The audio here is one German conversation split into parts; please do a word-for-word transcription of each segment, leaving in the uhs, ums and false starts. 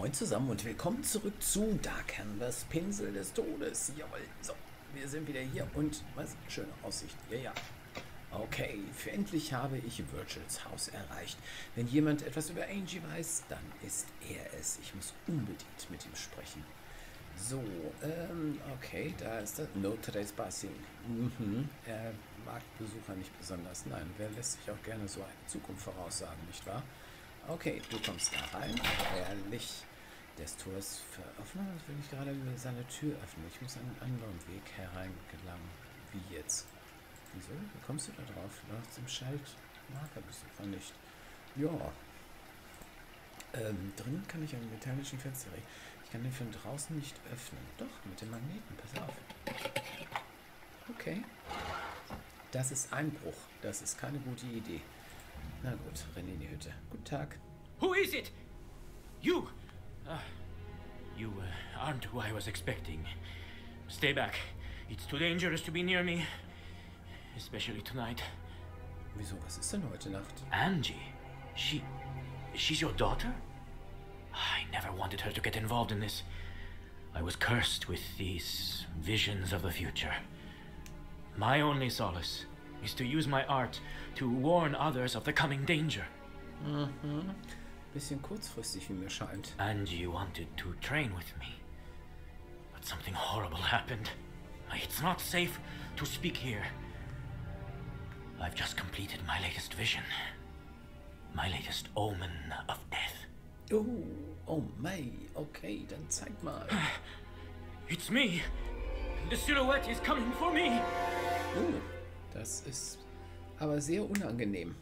Moin zusammen und willkommen zurück zu Dark Canvas, Pinsel des Todes. Jawohl, so, wir sind wieder hier und was? Schöne Aussicht. Ja, ja. Okay, für endlich habe ich Virgils Haus erreicht. Wenn jemand etwas über Angie weiß, dann ist er es. Ich muss unbedingt mit ihm sprechen. So, ähm, okay, da ist das. No trespassing. Mhm. Er mag Besucher nicht besonders. Nein, wer lässt sich auch gerne so eine Zukunft voraussagen, nicht wahr? Okay, du kommst da rein. Herrlich. Das Tor ist offen, als will ich gerade seine Tür öffnen. Ich muss einen anderen Weg hereingelangen. Wie jetzt? Wieso? Wie kommst du da drauf? Nach dem Schaltmarkerbesucher nicht. Ja. Ähm, drin kann ich einen metallischen Fenster reden. Ich kann den von draußen nicht öffnen. Doch, mit dem Magneten. Pass auf. Okay. Das ist Einbruch. Das ist keine gute Idee. Na gut, renn in die Hütte. Guten Tag. Who is it? You! Ah, you uh, aren't who I was expecting. Stay back. It's too dangerous to be near me. Especially tonight. Wieso, was ist denn heute Nacht? Angie? She... she's your daughter? I never wanted her to get involved in this. I was cursed with these visions of the future. My only solace is to use my art to warn others of the coming danger. Mhm. Bisschen kurzfristig, wie mir scheint. Angie wanted to train with me. But something horrible happened. It's not safe to speak here. I've just completed my latest vision. My latest omen of death. Oh, oh May. Okay, dann zeig mal. It's me. The silhouette is coming for me. Oh, das ist aber sehr unangenehm.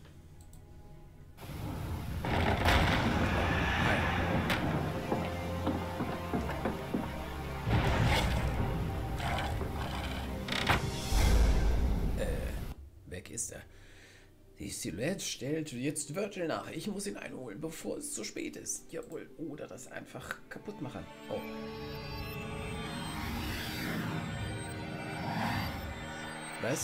Weg ist er. Die Silhouette stellt jetzt Virgil nach. Ich muss ihn einholen, bevor es zu spät ist. Jawohl. Oder das einfach kaputt machen. Oh. Was?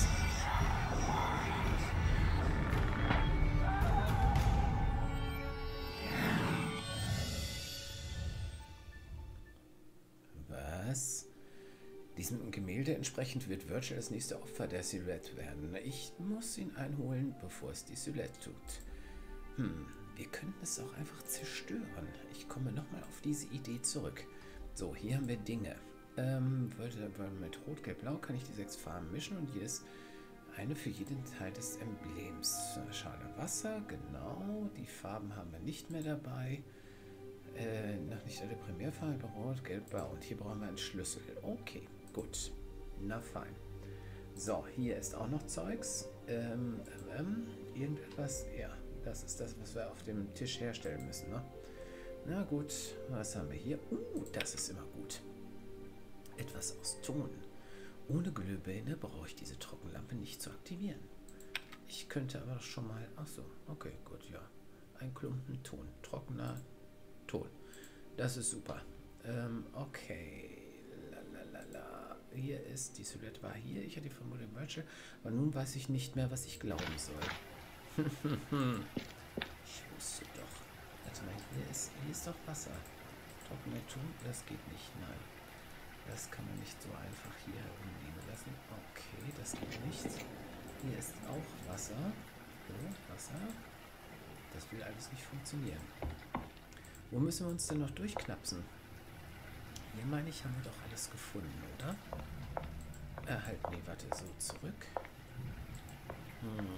Was? Diesem Gemälde entsprechend wird Virgil das nächste Opfer der Silhouette werden. Ich muss ihn einholen, bevor es die Silhouette tut. Hm, wir könnten es auch einfach zerstören. Ich komme nochmal auf diese Idee zurück. So, hier haben wir Dinge. Ähm, mit Rot, Gelb, Blau kann ich die sechs Farben mischen und jedes eine für jeden Teil des Emblems. Schale Wasser, genau. Die Farben haben wir nicht mehr dabei. Äh, noch nicht alle Primärfarben, Rot, Gelb, Blau. Und hier brauchen wir einen Schlüssel. Okay, gut. Na fein. So, hier ist auch noch Zeugs. Ähm, ähm, irgendetwas. Ja, das ist das, was wir auf dem Tisch herstellen müssen, ne? Na gut, was haben wir hier? Uh, das ist immer gut. Etwas aus Ton. Ohne Glühbirne brauche ich diese Trockenlampe nicht zu aktivieren. Ich könnte aber schon mal... Ach so, okay, gut, ja. Ein Klumpen Ton. Trockener Ton. Das ist super. Ähm, okay. Lalalala. Hier ist... Die Silhouette war hier. Ich hatte die Vermutung Virgil. Aber nun weiß ich nicht mehr, was ich glauben soll. Ich wusste doch. Warte mal, hier ist, hier ist doch Wasser. Trockener Ton? Das geht nicht, nein. Das kann man nicht so einfach hier herumliegen lassen. Okay, das geht nicht. Hier ist auch Wasser. So, Wasser. Das will alles nicht funktionieren. Wo müssen wir uns denn noch durchknapsen? Hier meine ich, haben wir doch alles gefunden, oder? Äh, halt, nee, warte, so zurück. Hm.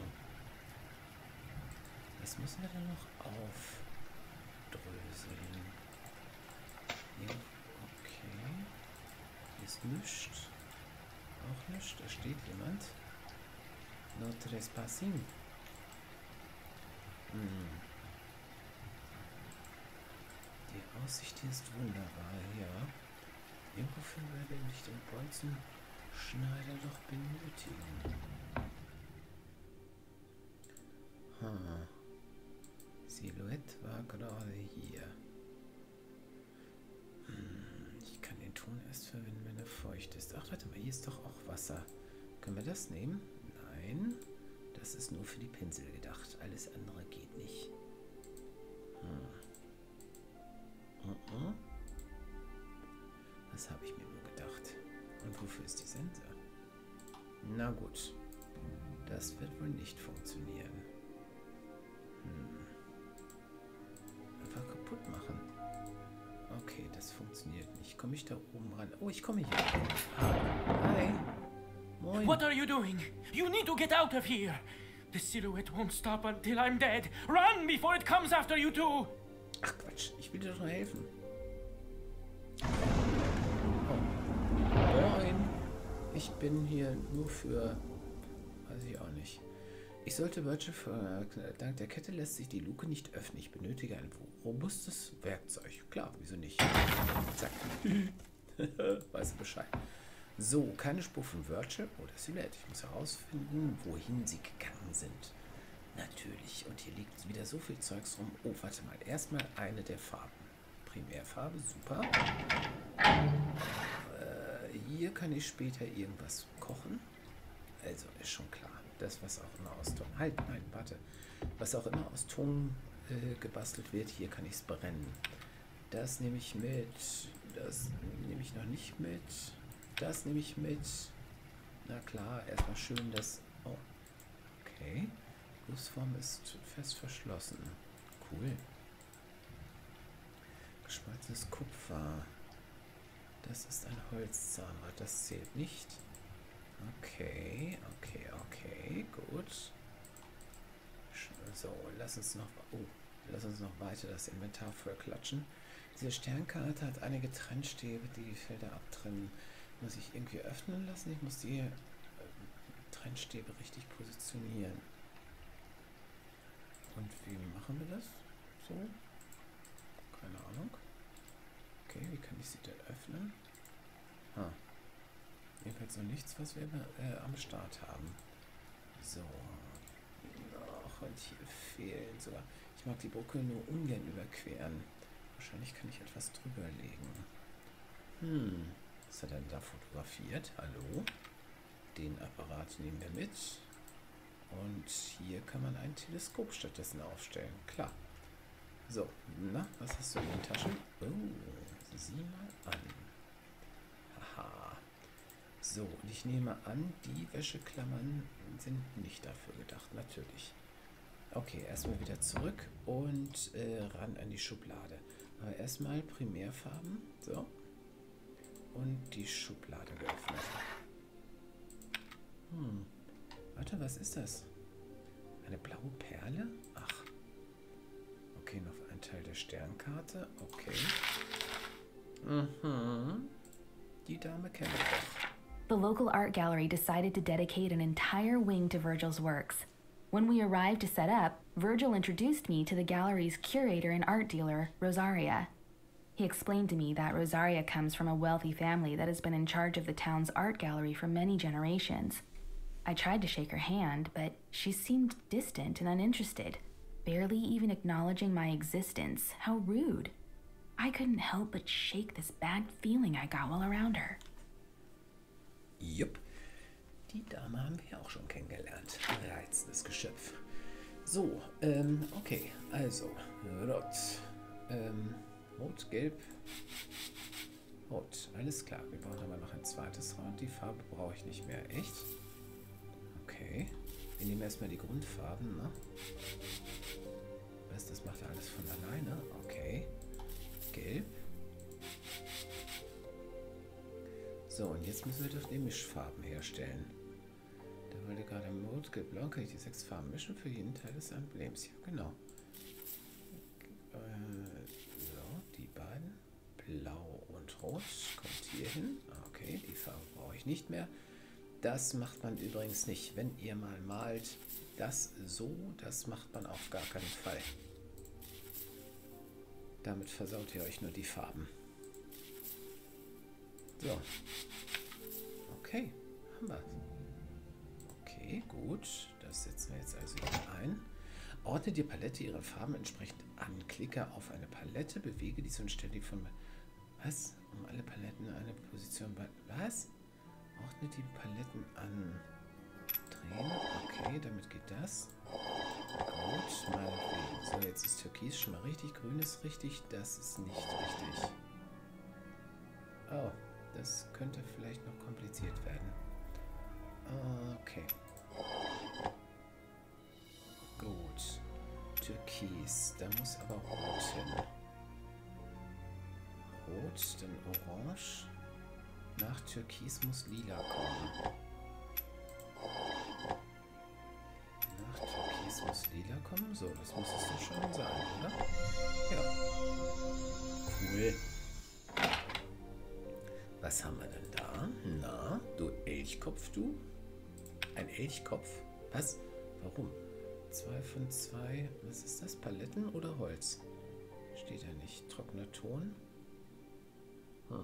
Was müssen wir denn noch aufdröseln? Ja, okay. Hier ist nichts. Auch nichts. Da steht jemand. No trespassing. Hm. Die Aussicht hier ist wunderbar, ja. Irgendwofür werde ich den Bolzenschneider doch benötigen. Hm. Silhouette war gerade hier. Hm. Ich kann den Ton erst verwenden, wenn er feucht ist. Ach, warte mal, hier ist doch auch Wasser. Können wir das nehmen? Nein. Das ist nur für die Pinsel gedacht. Alles andere geht nicht. Hm. Uh -uh. Das habe ich mir nur gedacht. Und wofür ist die Sense? Na gut. Das wird wohl nicht funktionieren. Hm. Einfach kaputt machen. Okay, das funktioniert nicht. Komme ich da oben ran? Oh, ich komme hier. Hi. Moin. What are you doing? You need to get out of here. The silhouette won't stop until I'm dead. Run before it comes after you too. Ach Quatsch, ich will dir doch nur helfen. Oh. Moin. Ich bin hier nur für... Weiß ich auch nicht. Ich sollte Virgil für... Dank der Kette lässt sich die Luke nicht öffnen. Ich benötige ein robustes Werkzeug. Klar, wieso nicht? Zack. Weißt du Bescheid. So, keine Spur von Virgil oder Silhouette. Ich muss herausfinden, wohin sie gegangen sind. Natürlich. Und hier liegt wieder so viel Zeugs rum. Oh, warte mal. Erstmal eine der Farben. Primärfarbe, super. Äh, hier kann ich später irgendwas kochen. Also, ist schon klar. Das, was auch immer aus Ton... Halt, nein, warte. Was auch immer aus Ton äh, gebastelt wird, hier kann ich es brennen. Das nehme ich mit. Das nehme ich noch nicht mit. Das nehme ich mit. Na klar, erstmal schön das... Oh, okay. Gussform ist fest verschlossen. Cool. Geschmolzenes Kupfer. Das ist ein Holzzahnrad. Das zählt nicht. Okay, okay, okay. Gut. So, lass uns noch... Oh, lass uns noch weiter das Inventar voll klatschen. Diese Sternkarte hat einige Trennstäbe, die die Felder abtrennen. Muss ich irgendwie öffnen lassen? Ich muss die äh, Trennstäbe richtig positionieren. Und wie machen wir das? So? Keine Ahnung. Okay, wie kann ich sie denn öffnen? Ah. Jedenfalls noch nichts, was wir äh, am Start haben. So. Ach, und hier fehlen sogar. Ich mag die Brücke nur ungern überqueren. Wahrscheinlich kann ich etwas drüber legen. Hm. Was hat er denn da fotografiert? Hallo? Den Apparat nehmen wir mit. Und hier kann man ein Teleskop stattdessen aufstellen. Klar. So, na, was hast du in der Tasche? Oh, sieh mal an. Haha. So, und ich nehme an, die Wäscheklammern sind nicht dafür gedacht, natürlich. Okay, erstmal wieder zurück und äh, ran an die Schublade. Aber erstmal Primärfarben. So. Und die Schublade geöffnet. Hm. Warte, was ist das? Eine blaue Perle? Ach. Okay, noch ein Teil der Sternkarte. Okay. Mhm. Die Dame kennen wir doch. The local art gallery decided to dedicate an entire wing to Virgil's works. When we arrived to set up, Virgil introduced me to the gallery's curator and art dealer, Rosaria. He explained to me that Rosaria comes from a wealthy family that has been in charge of the town's art gallery for many generations. I tried to shake her hand, but she seemed distant and uninterested, barely even acknowledging my existence. How rude. I couldn't help but shake this bad feeling I got while around her. Jupp. Die Dame haben wir auch schon kennengelernt. Reizendes Geschöpf. So, ähm, okay. Also, rot. Ähm, rot, gelb. Rot. Alles klar. Wir brauchen aber noch ein zweites Round. Die Farbe brauche ich nicht mehr. Echt? Okay. Wir nehmen erstmal die Grundfarben, ne? Was, das macht alles von alleine? Okay. Gelb. So, und jetzt müssen wir doch die Mischfarben herstellen. Da wollte gerade Mode Gelb Blau, kann ich die sechs Farben mischen für jeden Teil des Emblems. Ja, genau. Äh, so, die beiden. Blau und Rot kommt hier hin. Okay, die Farbe brauche ich nicht mehr. Das macht man übrigens nicht. Wenn ihr mal malt, das so, das macht man auf gar keinen Fall. Damit versaut ihr euch nur die Farben. So. Okay, haben wir. Okay, gut. Das setzen wir jetzt also hier ein. Ordne die Palette ihrer Farben entsprechend an. Klicke auf eine Palette, bewege diese und stelle die von... Was? Um alle Paletten in eine Position bei... Was? Ordne die Paletten an. Drehen. Okay, damit geht das. Gut, meinetwegen. So, jetzt ist Türkis schon mal richtig. Grün ist richtig. Das ist nicht richtig. Oh, Das könnte vielleicht noch kompliziert werden. Okay. Gut. Türkis. Da muss aber Rot hin. Rot, dann Orange. Nach Türkis muss Lila kommen. Nach Türkis muss Lila kommen? So, das muss es doch schon sein, oder? Ja. Cool. Was haben wir denn da? Na, du Elchkopf, du? Ein Elchkopf? Was? Warum? Zwei von zwei. Was ist das? Paletten oder Holz? Steht da nicht. Trockener Ton? Hm.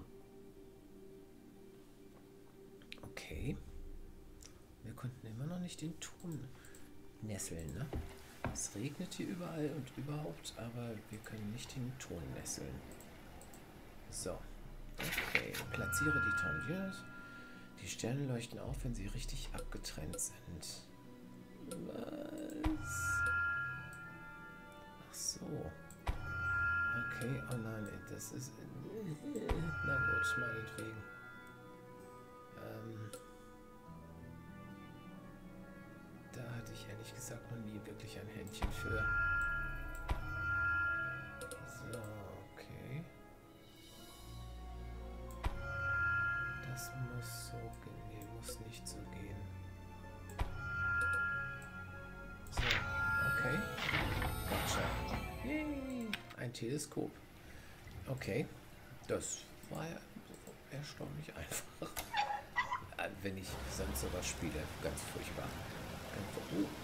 Okay. Wir konnten immer noch nicht den Ton nesseln, ne? Es regnet hier überall und überhaupt, aber wir können nicht den Ton nesseln. So. Okay. Platziere die Tangiers. Die Sterne leuchten auf, wenn sie richtig abgetrennt sind. Was? Ach so. Okay, oh nein, das ist... Na gut, meinetwegen. Ähm, da hatte ich ehrlich gesagt noch nie wirklich ein Händchen für. So, okay. Das muss so gehen. Nee, muss nicht so gehen. So, okay. Gotcha. Yay. Ein Teleskop. Okay. Das war ja erstaunlich einfach. Wenn ich sonst sowas spiele. Ganz furchtbar. Ganz, oh.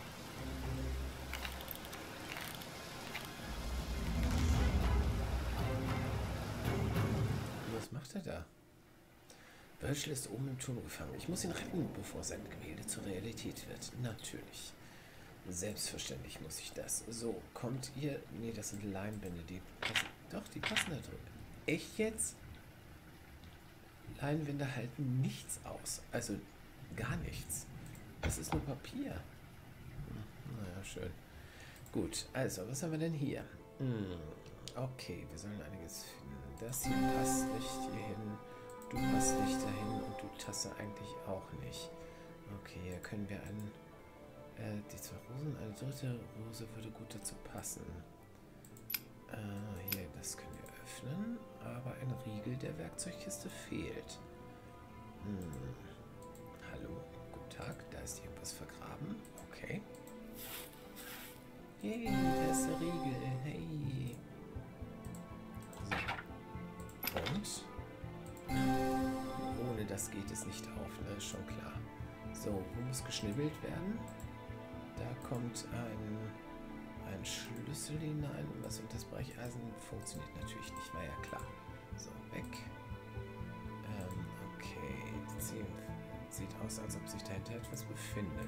Was macht er da? Virgil ist oben im Turm gefangen. Ich muss ihn retten, bevor sein Gemälde zur Realität wird. Natürlich. Selbstverständlich muss ich das. So, kommt ihr... Nee, das sind Leinwände, die passen... Doch, die passen da drüber. Echt jetzt? Leinwände halten nichts aus. Also gar nichts. Das ist nur Papier. Hm, naja, schön. Gut, also, was haben wir denn hier? Hm, okay, wir sollen einiges finden. Das hier passt nicht hier hin. Du passt nicht dahin und du Tasse eigentlich auch nicht. Okay, hier können wir einen... Äh, die zwei Rosen, eine dritte Rose würde gut dazu passen. Äh, hier, das können wir öffnen, aber ein Riegel der Werkzeugkiste fehlt. Hm. Hallo, guten Tag, da ist irgendwas vergraben. Okay. Hey, da ist der Riegel. Hey. So. Und? Ohne das geht es nicht auf, ne? Ist schon klar. So, wo muss geschnibbelt werden? Da kommt ein... ein Schlüssel hinein und was und das Brecheisen funktioniert natürlich nicht, war ja klar. So, weg. Ähm, okay. Sie, sieht aus, als ob sich dahinter etwas befindet.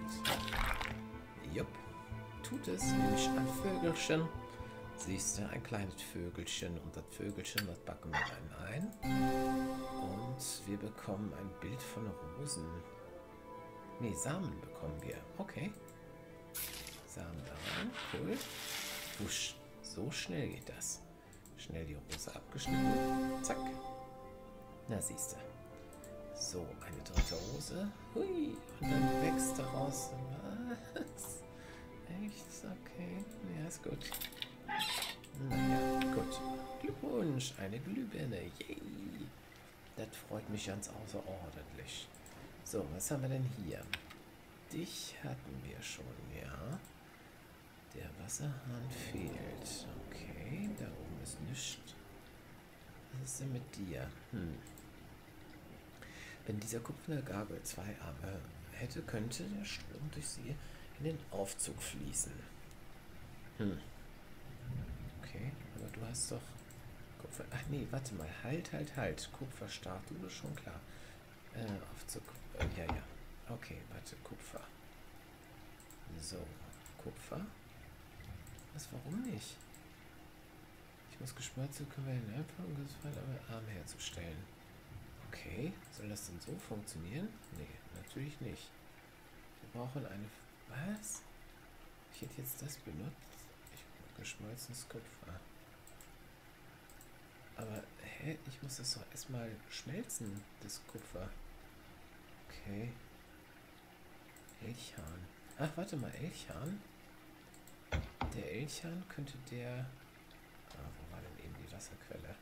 Jupp. Tut es, nämlich ein Vögelchen. Siehst du, ein kleines Vögelchen und das Vögelchen, das backen wir dann ein. Und wir bekommen ein Bild von Rosen. Ne, Samen bekommen wir. Okay. Samen da rein. Cool. Wusch. So schnell geht das. Schnell die Rose abgeschnitten. Zack. Na, siehst du. So, eine dritte Rose. Hui. Und dann wächst daraus. Was? Echt? Okay. Ja, ist gut. Naja, gut. Glückwunsch. Eine Glühbirne. Yay. Das freut mich ganz außerordentlich. So, was haben wir denn hier? Dich hatten wir schon, ja. Der Wasserhahn fehlt. Okay, da oben ist nichts. Was ist denn mit dir? Hm. Wenn dieser kupferne Gabel zwei Arme hätte, könnte der Strom durch sie in den Aufzug fließen. Hm. Okay, aber du hast doch Kupfer... Ach nee, warte mal. Halt, halt, halt. Kupferstatue, schon klar. Äh, Aufzug... Äh, ja, ja. Okay, warte. Kupfer. So, Kupfer. Was, warum nicht? Ich muss geschmolzen können wir den Einfach und gefallen, aber Arm herzustellen. Okay, soll das denn so funktionieren? Nee, natürlich nicht. Wir brauchen eine... Was? Ich hätte jetzt das benutzt. Ich geschmolzenes Kupfer. Aber, hä? Hä? Ich muss das doch erstmal schmelzen, das Kupfer. Okay. Elchhahn. Ach, warte mal, Elchhahn. Der Elchhahn könnte der... Ah, wo war denn eben die Wasserquelle?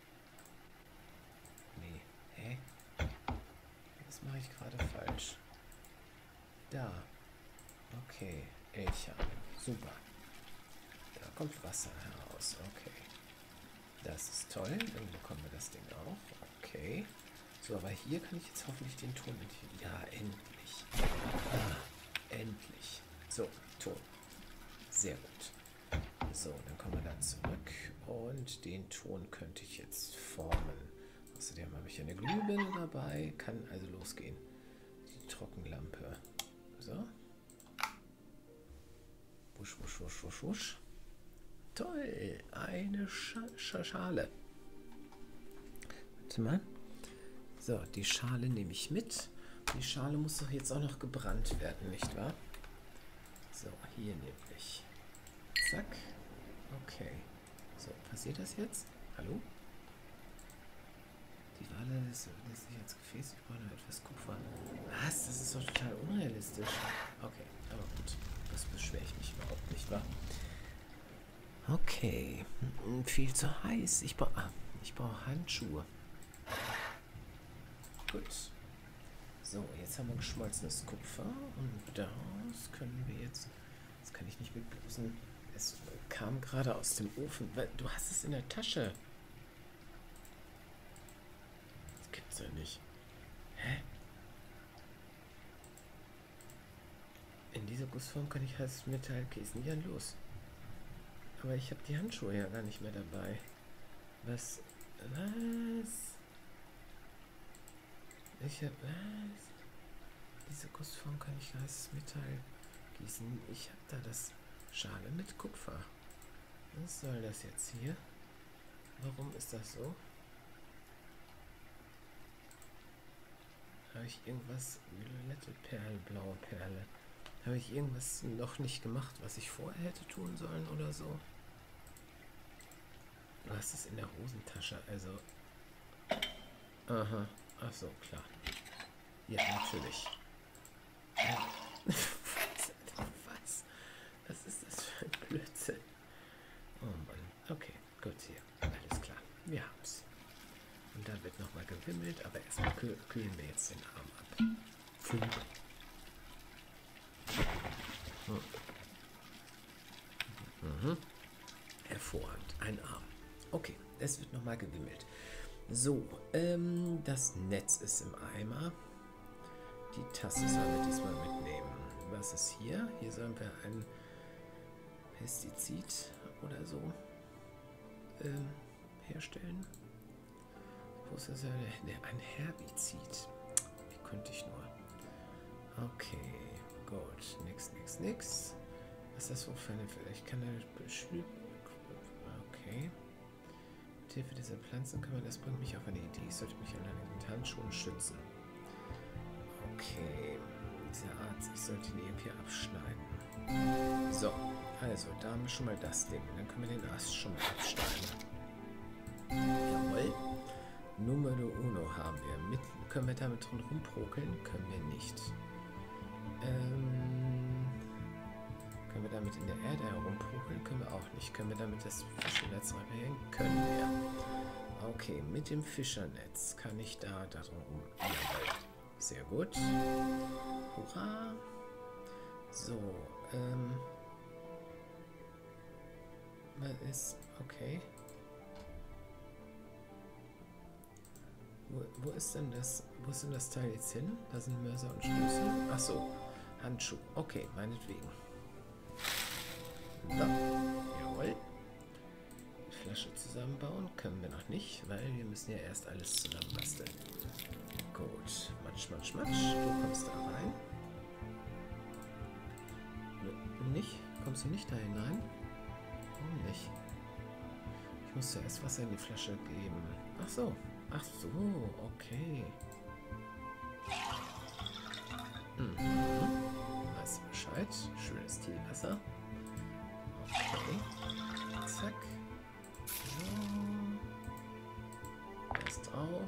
Nee. Hä? Das mache ich gerade falsch. Da. Okay. Elchhahn. Super. Da kommt Wasser heraus. Okay. Das ist toll. Dann bekommen wir das Ding auch. Okay. So, aber hier kann ich jetzt hoffentlich den Ton entfernen. Ja, endlich. Ah, endlich. So, Ton. Sehr gut. So, dann kommen wir da zurück. Und den Ton könnte ich jetzt formen. Außerdem habe ich eine Glühbirne dabei. Kann also losgehen. Die Trockenlampe. So. Wusch, wusch, wusch, wusch, wusch. Toll. Eine Sch Sch Schale. Warte mal. So, die Schale nehme ich mit. Die Schale muss doch jetzt auch noch gebrannt werden, nicht wahr? So, hier nämlich. Zack. Okay. So, passiert das jetzt? Hallo? Die Wale lässt sich als Gefäß. Ich brauche noch etwas Kupfer. Was? Das ist doch total unrealistisch. Okay, aber gut. Das beschwere ich mich überhaupt nicht, wahr? Okay. Viel zu heiß. Ich brauche ah, ich brauche Handschuhe. Gut. So, jetzt haben wir geschmolzenes Kupfer und das können wir jetzt... Das kann ich nicht mit bloßen... Es kam gerade aus dem Ofen. Du hast es in der Tasche. Das gibt's ja nicht. Hä? In dieser Gussform kann ich heißes Metall gießen. Ja, los. Aber ich habe die Handschuhe ja gar nicht mehr dabei. Was? Was? Ich habe was? Diese Gussform kann ich heißes Metall gießen. Ich habe da das Schale mit Kupfer. Was soll das jetzt hier? Warum ist das so? Habe ich irgendwas? Violette Perle, blaue Perle. Habe ich irgendwas noch nicht gemacht, was ich vorher hätte tun sollen oder so? Du hast es in der Hosentasche, also... Aha, ach so, klar. Ja, natürlich. Ja. Was? Was ist das für ein Blödsinn? Oh Mann, okay, gut, hier, alles klar, wir haben's. Und da wird nochmal gewimmelt, aber erstmal kühl, kühlen wir jetzt den Arm ab. Fünf. Hm. Mhm. Hervorragend, ein Arm. Okay, es wird nochmal gewimmelt. So, ähm, das Netz ist im Eimer. Die Tasse sollen wir diesmal mitnehmen. Was ist hier? Hier sollen wir ein Pestizid oder so ähm, herstellen. Wo ist das? Ein Herbizid. Wie könnte ich nur? Okay, gut. Nix, nix, nix. Was ist das so für eine... Ich kann eine... Okay. Mit Hilfe dieser Pflanzen kann man... Das bringt mich auf eine Idee. Ich sollte mich an den Handschuhen schützen. Okay. Dieser Arzt, ich sollte ihn irgendwie abschneiden. So, also, da haben wir schon mal das Ding. Dann können wir den Ast schon mal abschneiden. Jawohl. Numero uno haben wir. Mit, können wir damit drin rumprokeln? Können wir nicht. Ähm, können wir damit in der Erde herumprokeln? Können wir auch nicht. Können wir damit das Fischernetz reparieren? Können wir. Okay, mit dem Fischernetz kann ich da darum rum. Jawohl. Sehr gut. Hurra. So, ähm. Was ist. Okay. Wo, wo ist denn das? Wo ist denn das Teil jetzt hin? Da sind Mörser und Schlüssel. Ach so. Handschuh. Okay, meinetwegen. So. Jawohl. Die Flasche zusammenbauen können wir noch nicht, weil wir müssen ja erst alles zusammenbasteln. Gut. Matsch, matsch, matsch. Du kommst da rein. Nicht? Kommst du nicht da hinein? Warum nicht? Ich muss zuerst Wasser in die Flasche geben. Ach so. Ach so, okay. Mhm. Weißt du Bescheid? Schönes Teewasser. Okay. Zack. So.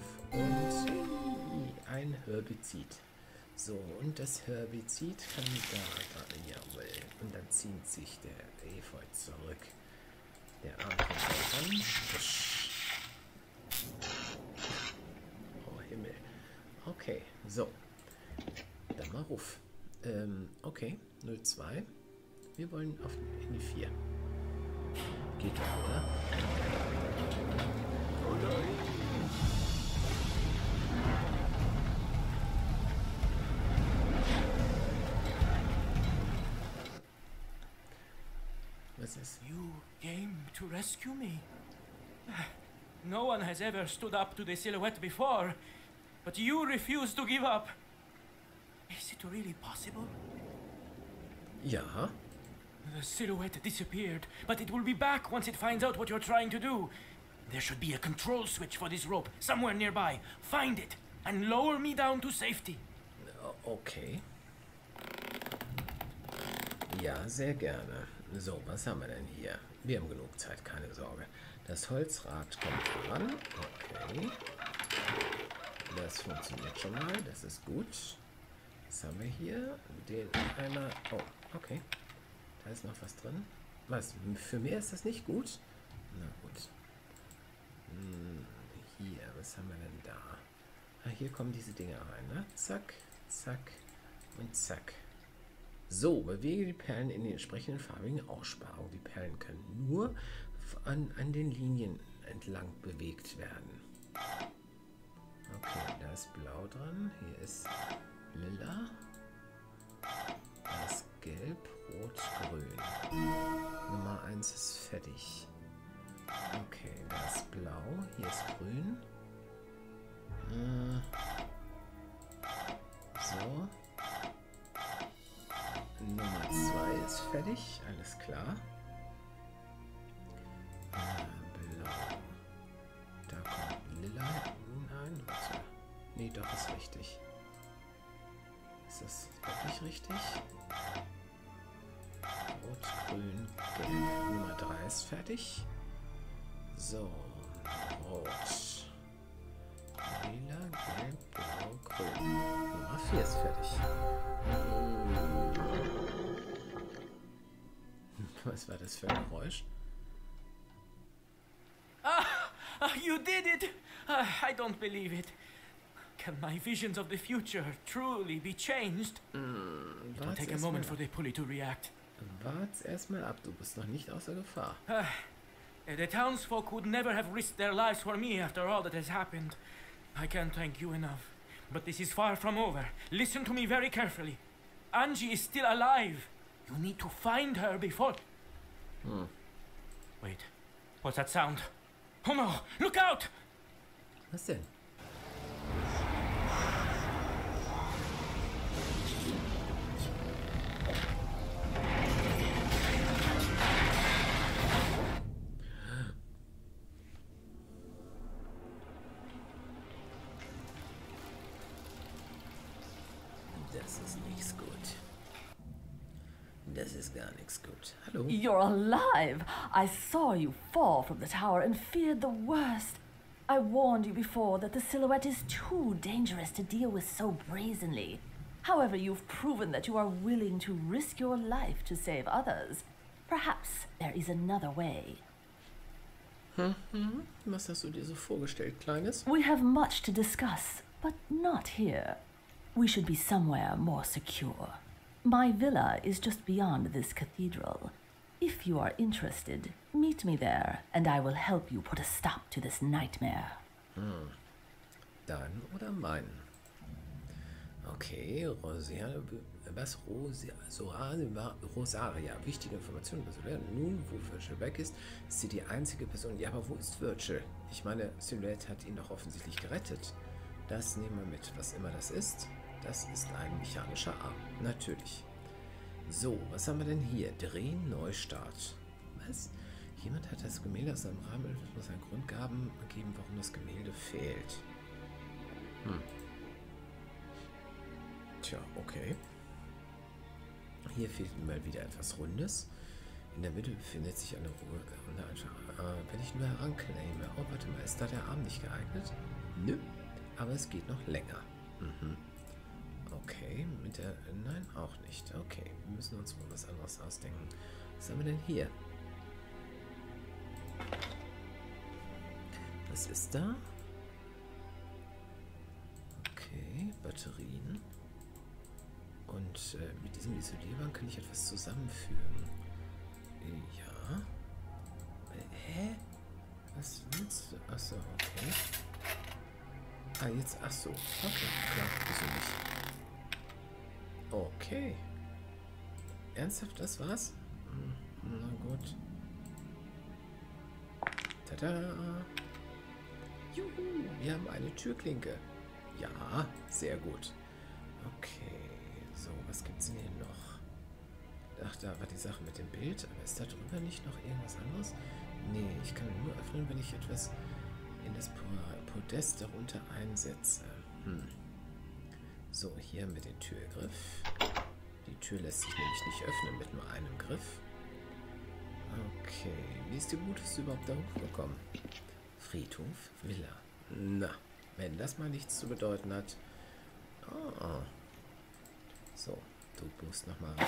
drauf und hey, ein Herbizid. So, und das Herbizid kann da, da, jawohl. Und dann zieht sich der Efeu zurück. Der Arm kommt ran. Oh Himmel. Okay, so. Dann mal ruf. Ähm, okay, null zwei. Wir wollen auf in die vier. Geht doch, oder? Oh nein. Was ist? You came to rescue me. No one has ever stood up to the Silhouette before, but you refuse to give up. Is it really possible? Ja. The Silhouette disappeared, but it will be back once it finds out what you're trying to do. There should be a control switch for this rope somewhere nearby. Find it and lower me down to safety. Okay. Ja, sehr gerne. So, was haben wir denn hier? Wir haben genug Zeit, keine Sorge. Das Holzrad kommt ran. Okay. Das funktioniert schon mal, das ist gut. Was haben wir hier? Den einmal... Oh, okay. Da ist noch was drin. Was? Für mehr ist das nicht gut? Na gut. Hm, hier, was haben wir denn da? Ah, hier kommen diese Dinge rein, ne? Zack, zack und zack. So, bewege die Perlen in die entsprechenden farbigen Aussparungen. Die Perlen können nur an, an den Linien entlang bewegt werden. Okay, da ist Blau dran. Hier ist Lila. Da ist Gelb, Rot, Grün. Nummer eins ist fertig. Okay, da ist Blau. Hier ist Grün. Äh, so. Nummer zwei ist fertig, alles klar. Äh, Blau. Da kommt Lila. Nein, warte. Nee, doch, ist richtig. Ist das wirklich richtig? Rot, Grün, Gelb. Nummer drei ist fertig. So, Rot. Lila, Gelb, Blau, Grün. Nummer vier ist fertig. Was war das für ein Geräusch? Ah, ah, you did it! Ah, I don't believe it. Can my visions of the future truly be changed? Mm, It will take a moment for the pulley to react. Warte erstmal ab, du bist noch nicht außer Gefahr. Uh, the townsfolk would never have risked their lives for me after all that has happened. I can't thank you enough. But this is far from over. Listen to me very carefully. Angie is still alive. You need to find her before... Hmm. Wait, what's that sound? Oh no, look out! Was denn? Das ist nichts gut. Das ist gar nichts gut. Hallo? You're alive! I saw you fall from the tower and feared the worst. I warned you before that the Silhouette is too dangerous to deal with so brazenly. However, you've proven that you are willing to risk your life to save others. Perhaps there is another way. Hm, hm. Was hast du dir so vorgestellt, Kleines? We have much to discuss, but not here. We should be somewhere more secure. My villa is just beyond this cathedral. If you are interested, meet me there, and I will help you put a stop to this nightmare. Hm. Dein oder mein? Okay, Rosaria, was? Rosaria, Rosaria, wichtige Informationen über Silhouette. Nun, wo Virgil weg ist, ist sie die einzige Person. Ja, aber wo ist Virgil? Ich meine, Silhouette hat ihn doch offensichtlich gerettet. Das nehmen wir mit, was immer das ist. Das ist ein mechanischer Arm. Natürlich. So, was haben wir denn hier? Drehen, Neustart. Was? Jemand hat das Gemälde aus seinem Rahmen, es muss einen Grund geben, warum das Gemälde fehlt. Hm. Tja, okay. Hier fehlt mal wieder etwas Rundes. In der Mitte befindet sich eine Ruhe. Äh, wenn ich nur heranclaime. Oh, warte mal, ist da der Arm nicht geeignet? Nö, aber es geht noch länger. Mhm. Okay, mit der... Nein, auch nicht. Okay, wir müssen uns wohl was anderes ausdenken. Was haben wir denn hier? Was ist da? Okay, Batterien. Und äh, mit diesem Isolierband kann ich etwas zusammenfügen. Ja. Äh, hä? Was willst du? Achso, okay. Ah, jetzt, achso. Okay, klar, wieso nicht? Okay. Ernsthaft, das war's? Hm, na gut. Tada! Juhu, wir haben eine Türklinke. Ja, sehr gut. Okay, so, was gibt's denn hier noch? Ach, da war die Sache mit dem Bild, aber ist da drüber nicht noch irgendwas anderes? Nee, ich kann nur öffnen, wenn ich etwas in das Podest darunter einsetze. Hm. So, hier mit dem Türgriff. Die Tür lässt sich nämlich nicht öffnen mit nur einem Griff. Okay, wie ist die Guteste überhaupt da hochgekommen? Friedhof, Villa. Na, wenn das mal nichts zu bedeuten hat. Oh. So, du musst nochmal rein.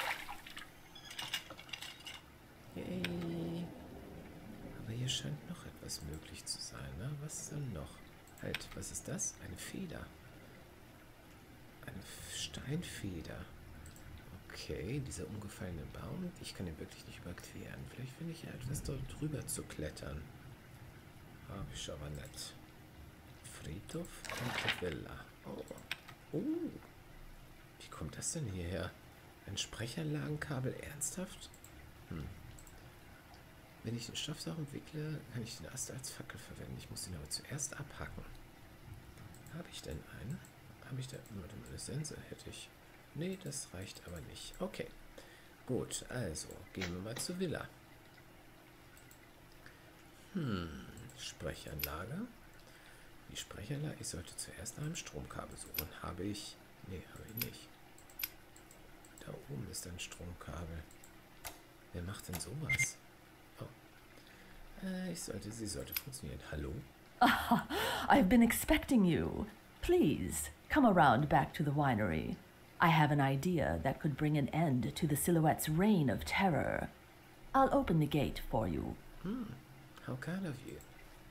Yay. Aber hier scheint noch etwas möglich zu sein, ne? Was denn noch? Halt, was ist das? Eine Feder. Eine Steinfeder. Okay, dieser umgefallene Baum. Ich kann ihn wirklich nicht überqueren. Vielleicht finde ich ja etwas dort drüber zu klettern. Habe ich aber nicht. Friedhof und Villa. Oh. Oh. Wie kommt das denn hierher? Ein Sprechanlagenkabel, ernsthaft? Hm. Wenn ich den Stoffsachen wickle, kann ich den Ast als Fackel verwenden. Ich muss ihn aber zuerst abhacken. Habe ich denn einen? Habe ich da... Warte mal, eine Sense hätte ich. Nee, das reicht aber nicht. Okay. Gut, also gehen wir mal zur Villa. Hm, Sprechanlage. Die Sprechanlage, ich sollte zuerst nach einem Stromkabel suchen. Habe ich... Nee, habe ich nicht. Da oben ist ein Stromkabel. Wer macht denn sowas? Oh. Äh, ich sollte, sie sollte funktionieren. Hallo? Ah, I've been expecting you. Please, come around back to the winery. I have an idea that could bring an end to the Silhouette's reign of terror. I'll open the gate for you. Hmm, how kind of you.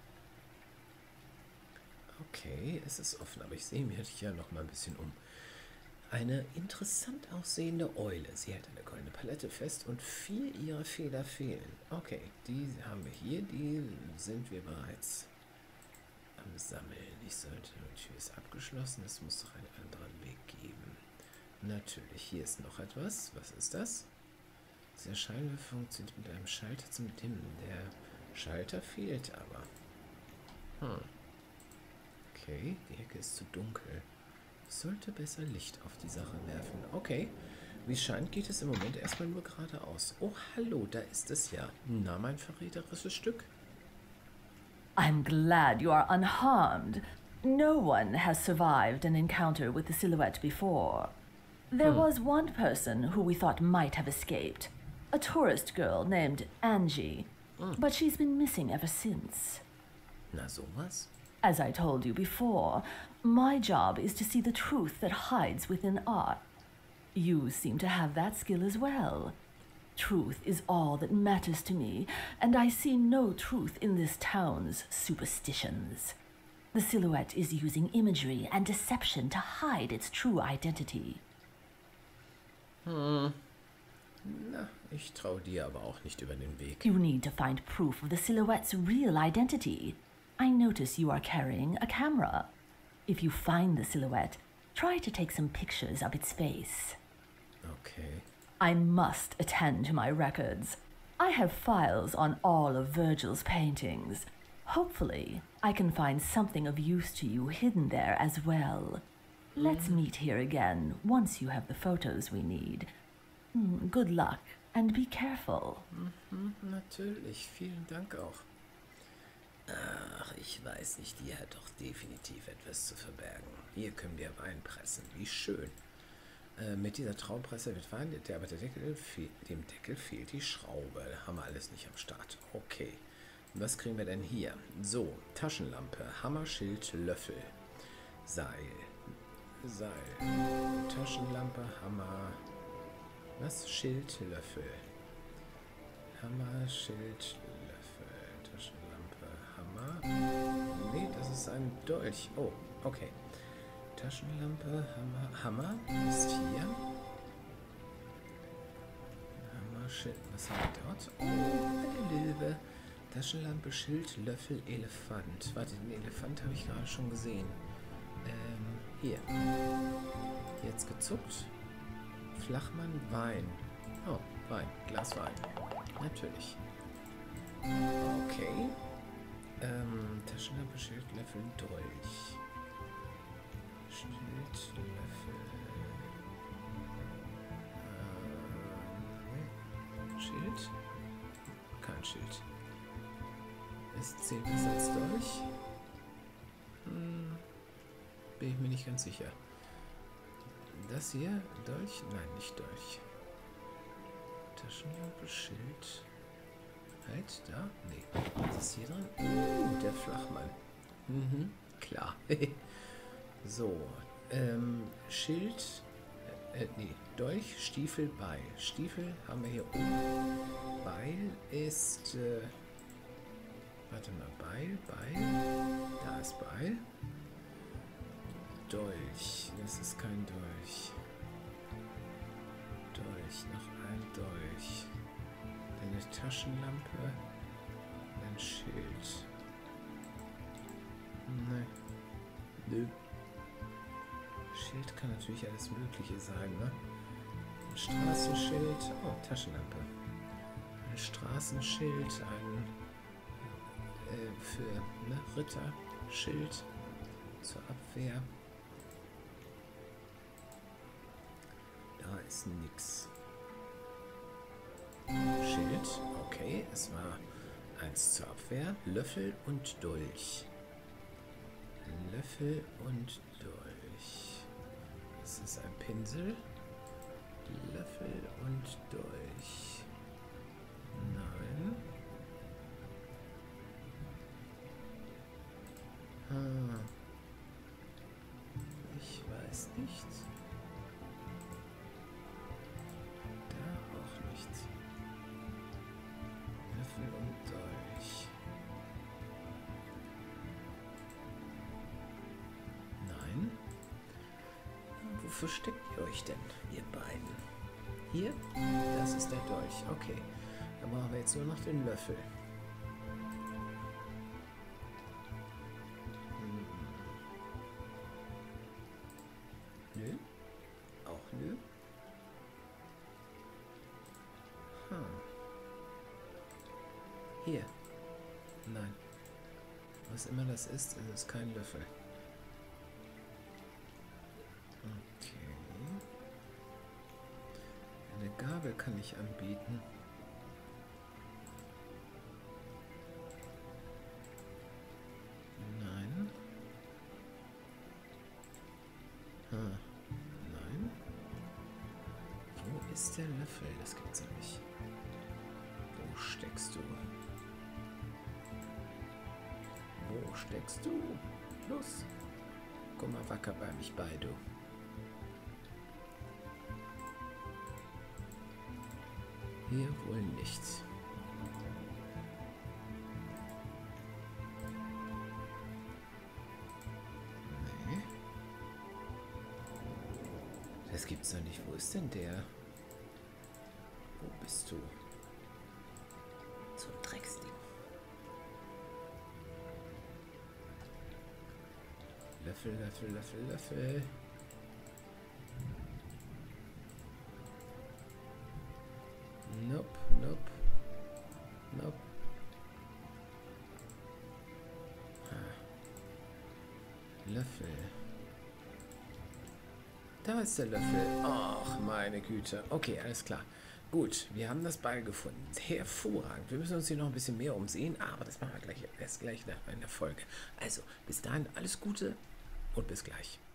Okay, es ist offen, aber ich sehe mir hier noch mal ein bisschen um. Eine interessant aussehende Eule. Sie hält eine goldene Palette fest und vier ihrer Feder fehlen. Okay, die haben wir hier. Die sind wir bereits am Sammeln. Ich sollte, die Tür ist abgeschlossen. Es muss doch einen anderen Weg geben. Natürlich, hier ist noch etwas. Was ist das? Der Scheinwerfer funktioniert mit einem Schalter zum Dimmen. Der Schalter fehlt aber. Hm. Okay, die Ecke ist zu dunkel. Ich sollte besser Licht auf die Sache werfen. Okay, wie es scheint, geht es im Moment erstmal nur geradeaus. Oh, hallo, da ist es ja. Na, mein verräterisches Stück. I'm glad you are unharmed. No one has survived an encounter with the Silhouette before. There Hmm. was one person who we thought might have escaped. A tourist girl named Angie. Hmm. But she's been missing ever since. Na, sowas? As I told you before, my job is to see the truth that hides within art. You seem to have that skill as well. Truth is all that matters to me, and I see no truth in this town's superstitions. The Silhouette is using imagery and deception to hide its true identity. Hm. Na, ich traue dir aber auch nicht über den Weg. You need to find proof of the Silhouette's real identity. I notice you are carrying a camera. If you find the Silhouette, try to take some pictures of its face. Okay. I must attend to my records. I have files on all of Virgil's paintings. Hopefully, I can find something of use to you hidden there as well. Let's meet here again once you have the photos we need. Mm, Good luck and be careful. Mhm, natürlich. Vielen Dank auch. Ach, ich weiß nicht, die hat doch definitiv etwas zu verbergen. Hier können wir Wein pressen. Wie schön. Äh, mit dieser Traumpresse wird Wein, der, aber der Deckel fehl, dem Deckel fehlt die Schraube. Haben wir alles nicht am Start. Okay. Was kriegen wir denn hier? So, Taschenlampe, Hammer, Schild, Löffel, Seil, Seil, Taschenlampe, Hammer, was? Schild, Löffel, Hammer, Schild, Löffel, Taschenlampe, Hammer. Nee, das ist ein Dolch. Oh, okay. Taschenlampe, Hammer, Hammer ist hier. Hammer, Schild, was haben wir dort? Oh, eine Löwe. Taschenlampe, Schild, Löffel, Elefant. Warte, den Elefant habe ich gerade schon gesehen. Ähm, hier. Jetzt gezuckt. Flachmann, Wein. Oh, Wein. Glas Wein. Natürlich. Okay. Ähm, Taschenlampe, Schild, Löffel, Dolch. Schild, Löffel. Ähm, Schild? Kein Schild. Ist zählt das als Dolch? Hm, bin ich mir nicht ganz sicher. Das hier? Dolch? Nein, nicht Dolch. Taschenlampe, Schild. Halt, da? Nee. Was ist hier drin? Uh, der Flachmann. Mhm, klar. So, ähm, Schild. Äh, nee, Dolch, Stiefel, Beil. Stiefel haben wir hier oben. Beil ist, äh, warte mal, Beil, Beil. Da ist Beil. Dolch. Das ist kein Dolch. Dolch, noch ein Dolch. Dann eine Taschenlampe. Ein Schild. Nein. Nö. Schild kann natürlich alles Mögliche sein, ne? Ein Straßenschild. Oh, Taschenlampe. Ein Straßenschild. Ein äh, für ne, Ritterschild. Zur Abwehr. Da ist nix. Schild. Okay, es war eins zur Abwehr. Löffel und Dolch. Löffel und Dolch. Das ist ein Pinsel. Löffel und Dolch. Nein. Ah. Ich weiß nicht. Da auch nicht. Löffel und Dolch. Nein. Wofür steckt ihr euch denn, ihr beiden? Hier? Das ist der Dolch. Okay. Dann machen wir jetzt nur noch den Löffel. Hm. Nö. Auch nö. Hm. Hier. Nein. Was immer das ist, ist es kein Löffel. Okay. Eine Gabel kann ich anbieten. Nein. Hm. Nein. Wo ist der Löffel? Das gibt's ja nicht. Wo steckst du? Wo steckst du? Los. Komm mal wacker bei mich bei, du. Hier wohl nichts. Nee. Das gibt's doch nicht. Wo ist denn der? Wo bist du? So ein Drecksding. Löffel, Löffel, Löffel, Löffel. Nope, nope, nope. Ah. Löffel. Da ist der Löffel. Ach, meine Güte. Okay, alles klar. Gut, wir haben das Beil gefunden. Hervorragend. Wir müssen uns hier noch ein bisschen mehr umsehen, aber das machen wir gleich, erst gleich in der Folge. Also, bis dahin alles Gute und bis gleich.